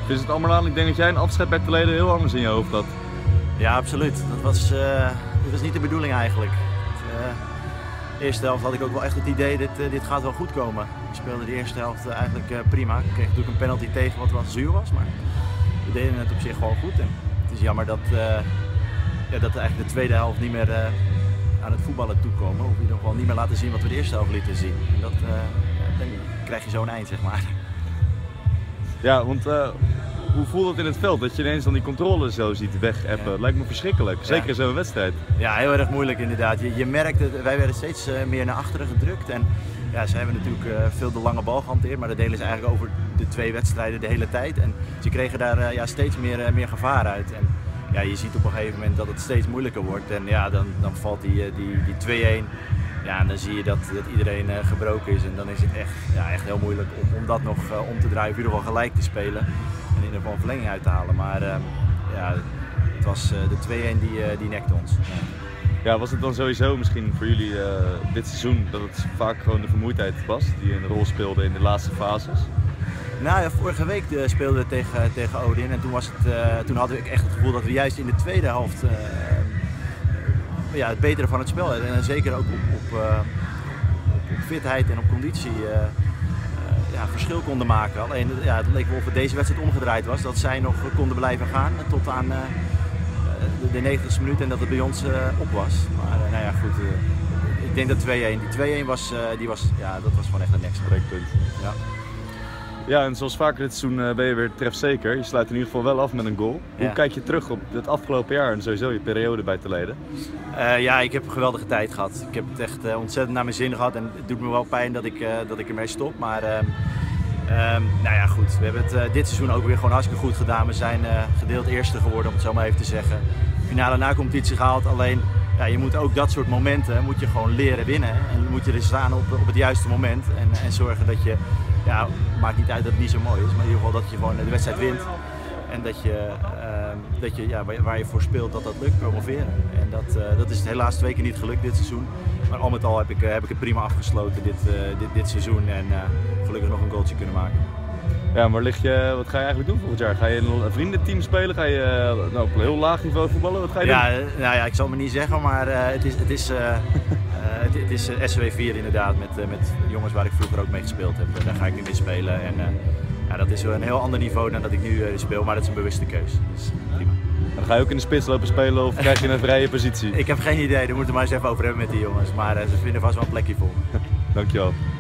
Is het allemaal aan? Ik denk dat jij een afscheid bij Toledo heel anders in je hoofd had. Ja, absoluut. Dat was niet de bedoeling eigenlijk. De eerste helft had ik ook wel echt het idee, dit gaat wel goed komen. Ik speelde de eerste helft eigenlijk prima. Ik kreeg natuurlijk een penalty tegen wat wel zuur was, maar we deden het op zich gewoon goed. En het is jammer dat eigenlijk de tweede helft niet meer aan het voetballen toekomen. Of in ieder geval niet meer laten zien wat we de eerste helft lieten zien. En dan krijg je zo'n eind, zeg maar. Ja, want hoe voelt het in het veld dat je ineens dan die controle zo ziet wegappen? Ja. Lijkt me verschrikkelijk, zeker in zo'n wedstrijd. Ja, heel erg moeilijk inderdaad. Je merkt het, wij werden steeds meer naar achteren gedrukt. En ja, ze hebben natuurlijk veel de lange bal gehanteerd, maar dat deden ze eigenlijk over de 2 wedstrijden de hele tijd. En ze kregen daar steeds meer gevaar uit. En ja, je ziet op een gegeven moment dat het steeds moeilijker wordt. En ja, dan valt die 2-1. Ja, en dan zie je dat iedereen gebroken is. En dan is het echt heel moeilijk om dat nog om te draaien, of in ieder geval gelijk te spelen. En in ieder geval een verlenging uit te halen. Maar ja, het was de 2-1 die nekte ons. Ja, was het dan sowieso misschien voor jullie dit seizoen dat het vaak gewoon de vermoeidheid was die een rol speelde in de laatste fases? Nou ja, vorige week speelden we tegen Odin en toen hadden we echt het gevoel dat we juist in de tweede helft het betere van het spel hadden. En zeker ook op fitheid en op conditie verschil konden maken. Alleen het leek wel of het deze wedstrijd omgedraaid was, dat zij nog konden blijven gaan tot aan de 90ste minuut en dat het bij ons op was. Maar nou ja, goed, ik denk dat 2-1. Die 2-1 was gewoon echt een next breekpunt. Ja. Ja, en zoals vaker dit seizoen ben je weer trefzeker. Je sluit in ieder geval wel af met een goal. Ja. Hoe kijk je terug op het afgelopen jaar en sowieso je periode bij Toledo? Ja, ik heb een geweldige tijd gehad. Ik heb het echt ontzettend naar mijn zin gehad en het doet me wel pijn dat ik ermee stop. Maar nou ja, goed. We hebben het dit seizoen ook weer gewoon hartstikke goed gedaan. We zijn gedeeld eerste geworden, om het zo maar even te zeggen. Finale na competitie gehaald. Alleen ja, je moet ook dat soort momenten moet je gewoon leren winnen. En moet je er staan op het juiste moment. En zorgen dat je, ja, maakt niet uit dat het niet zo mooi is, maar in ieder geval dat je gewoon de wedstrijd wint. En dat je waar je voor speelt, dat lukt, promoveren. En dat is helaas 2 keer niet gelukt dit seizoen. Maar al met al heb ik het prima afgesloten dit seizoen en gelukkig nog een goaltje kunnen maken. Ja, maar wat ga je eigenlijk doen volgend jaar? Ga je een vriendenteam spelen? Ga je op een heel laag niveau voetballen? Wat ga je doen? Nou ja, ik zal het me niet zeggen, maar het is SW4 inderdaad, met jongens waar ik vroeger ook mee gespeeld heb. Daar ga ik nu mee spelen. En dat is een heel ander niveau dan dat ik nu speel, maar dat is een bewuste keus. Dus prima. Dan ga je ook in de spits lopen spelen of krijg je een vrije positie? Ik heb geen idee, daar moeten we maar eens even over hebben met die jongens. Maar ze vinden vast wel een plekje voor me. Dankjewel.